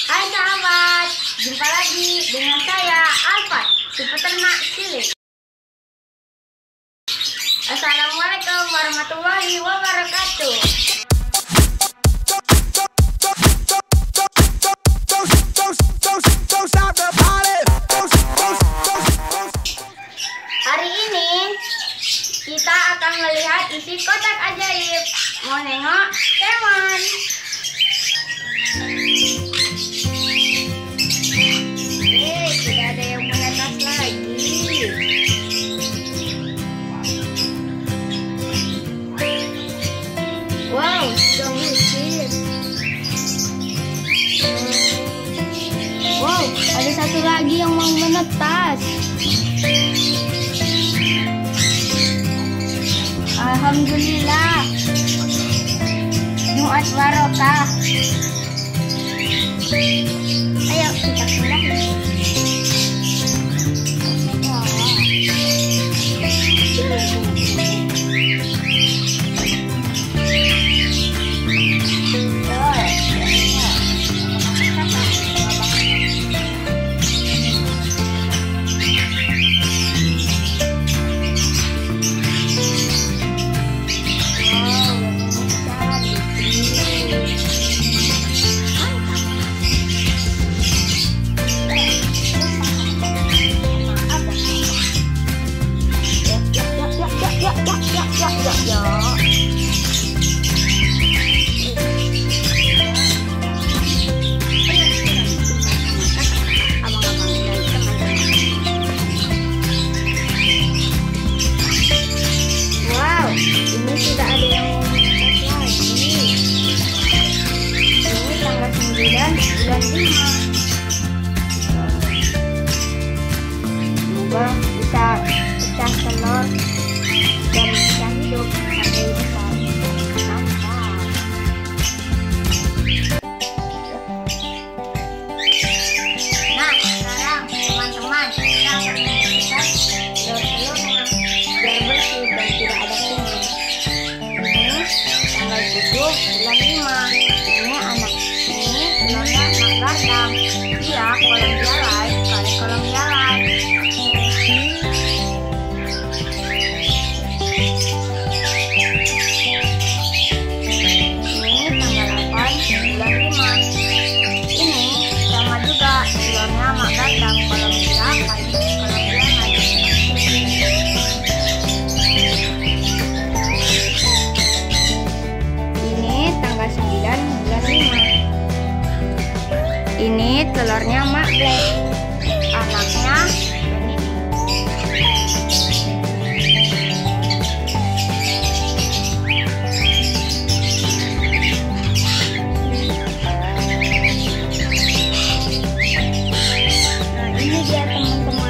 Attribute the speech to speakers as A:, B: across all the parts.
A: Hai sahabat, jumpa lagi dengan saya Alfat, si peternak cilik. Assalamualaikum warahmatullahi wabarakatuh. Hari ini kita akan melihat isi kotak ajaib. Mau nengok teman. Tidak ada yang menetas lagi. Wow, sudah lucid. Wow, ada satu lagi yang mau menetas. Alhamdulillah. Jumat barokah. Ayo kita pulang. Semoga bisa pecah telur dan bisa hidup sampai besar. Mantap. Nah, sekarang teman-teman kita akan membersihkan telur-telurnya biar bersih dan tidak ada kuman. Ini tanggal 7 bulan 5. Ini anak ini telurnya anak gardang. Dia kolam jalai kali kolam jalai. Ini telurnya Mak Black, anaknya ini. Nah, ini dia teman-teman.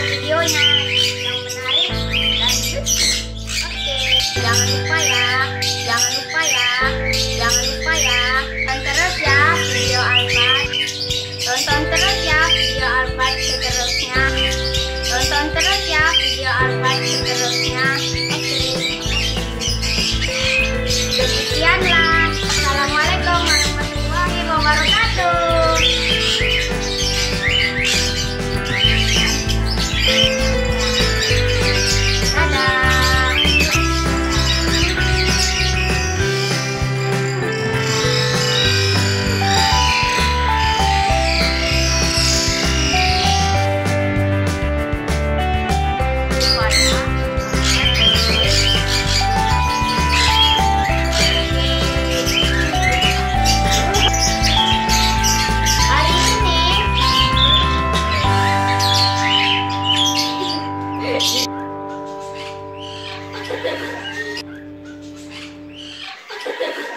A: Jangan lupa ya. Jangan lupa ya, tonton terus ya video Albert. Tonton terus ya video Albert seterusnya. Tonton terus ya video Albert seterusnya. Demikianlah. Assalamualaikum warahmatullahi wabarakatuh. Hari ini